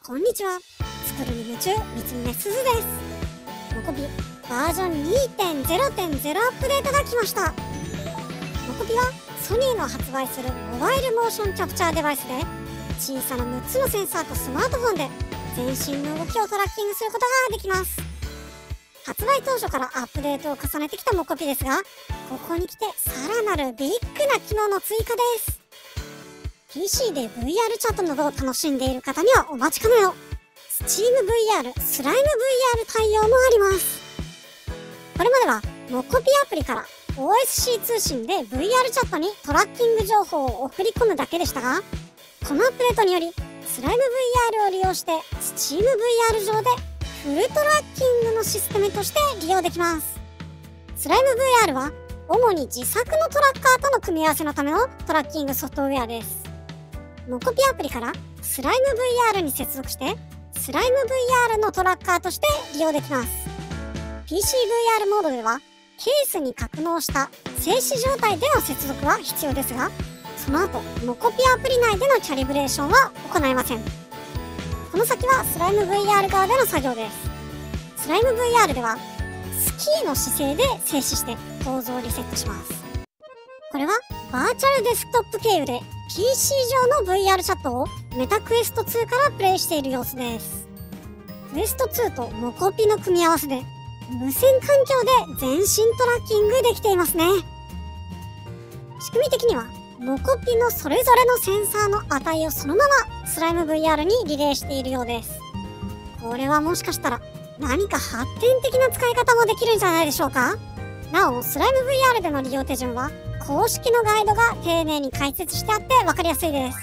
こんにちは。作るに夢中、三つ目すずです。モコピバージョン 2.0.0 アップデートが来ました。モコピはソニーの発売するモバイルモーションキャプチャーデバイスで、小さな6つのセンサーとスマートフォンで全身の動きをトラッキングすることができます。発売当初からアップデートを重ねてきたモコピですが、ここに来てさらなるビッグな機能の追加です。PC で VR チャットなどを楽しんでいる方にはお待ちかねの Steam VR スライム VR 対応もあります。これまではモコピアプリから OSC 通信で VR チャットにトラッキング情報を送り込むだけでしたが、このアップデートによりスライム VR を利用して Steam VR 上でフルトラッキングのシステムとして利用できます。スライム VR は主に自作のトラッカーとの組み合わせのためのトラッキングソフトウェアです。モコピアプリからスライム VR に接続してスライム VR のトラッカーとして利用できます。 PCVR モードではケースに格納した静止状態での接続は必要ですが、その後モコピアプリ内でのキャリブレーションは行えません。この先はスライム VR 側での作業です。スライム VR ではスキーの姿勢で静止して構造をリセットします。これはバーチャルデスクトップ経由で PC 上の VR チャットをメタクエスト2からプレイしている様子です。クエスト2とモコピの組み合わせで無線環境で全身トラッキングできていますね。仕組み的にはモコピのそれぞれのセンサーの値をそのままスライム VR にリレーしているようです。これはもしかしたら何か発展的な使い方もできるんじゃないでしょうか。なおスライム VR での利用手順は公式のガイドが丁寧に解説してあって分かりやすいです。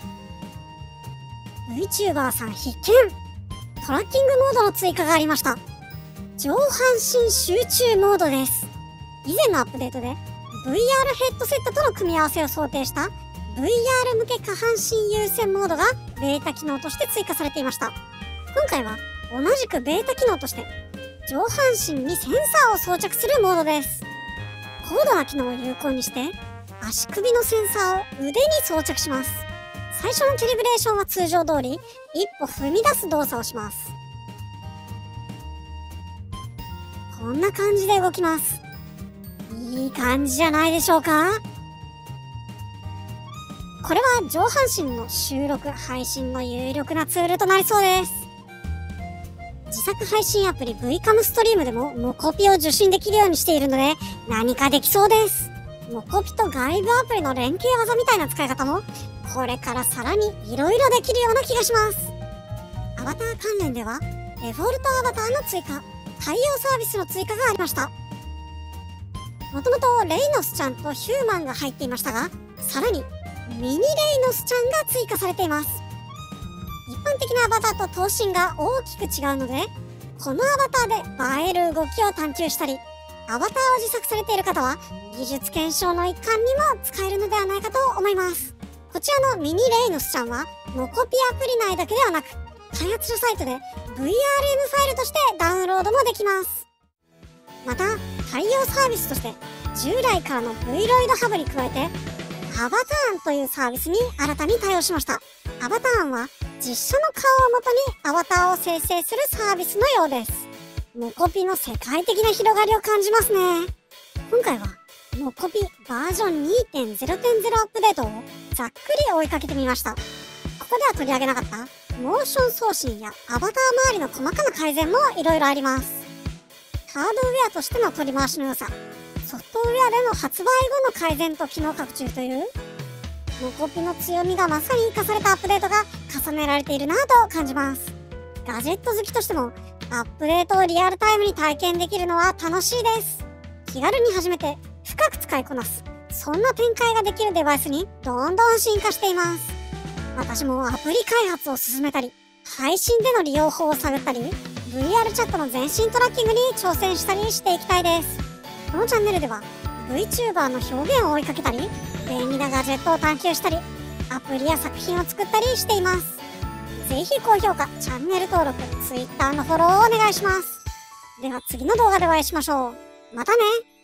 VTuber さん必見。トラッキングモードの追加がありました。上半身集中モードです。以前のアップデートで VR ヘッドセットとの組み合わせを想定した VR 向け下半身優先モードがベータ機能として追加されていました。今回は同じくベータ機能として上半身にセンサーを装着するモードです。高度な機能を有効にして足首のセンサーを腕に装着します。最初のキャリブレーションは通常通り一歩踏み出す動作をします。こんな感じで動きます。いい感じじゃないでしょうか。これは上半身の収録配信の有力なツールとなりそうです。自作配信アプリ VCAM ストリームでもモコピを受信できるようにしているので何かできそうです。モコピと外部アプリの連携技みたいな使い方もこれからさらに色々できるような気がします。アバター関連ではデフォルトアバターの追加、対応サービスの追加がありました。もともとレイノスちゃんとヒューマンが入っていましたが、さらにミニレイノスちゃんが追加されています。一般的なアバターと頭身が大きく違うので、このアバターで映える動きを探求したり、アバターを自作されている方は技術検証の一環にも使えるのではないかと思います。こちらのミニレイノスちゃんはモコピアプリ内だけではなく、開発者サイトで VRM ファイルとしてダウンロードもできます。また対応サービスとして従来からの V ロイドハブに加えてアバターンというサービスに新たに対応しました。アバターンは実写の顔をもとにアバターを生成するサービスのようです。モコピの世界的な広がりを感じますね。今回はモコピバージョン 2.0.0 アップデートをざっくり追いかけてみました。ここでは取り上げなかったモーション送信やアバター周りの細かな改善もいろいろあります。ハードウェアとしての取り回しの良さ、ソフトウェアでの発売後の改善と機能拡充というモコピの強みがまさに生かされたアップデートが重ねられているなと感じます。ガジェット好きとしてもアップデートをリアルタイムに体験できるのは楽しいです。気軽に始めて深く使いこなす、そんな展開ができるデバイスにどんどん進化しています。私もアプリ開発を進めたり、配信での利用法を探ったり、VR チャットの全身トラッキングに挑戦したりしていきたいです。このチャンネルでは VTuber の表現を追いかけたり、便利なガジェットを探求したり、アプリや作品を作ったりしています。ぜひ高評価、チャンネル登録、Twitter のフォローをお願いします。では次の動画でお会いしましょう。またね。